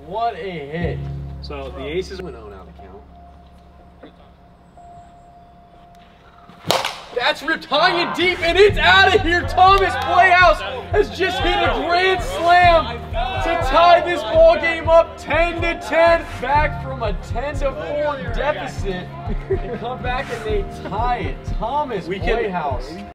What a hit. So the aces went on out of count. That's ripped high and deep, and it's out of here. Thomas Playhouse has just hit a grand slam to tie this ball game up 10-10, back from a 10-4 deficit, and come back and they tie it. Thomas Playhouse.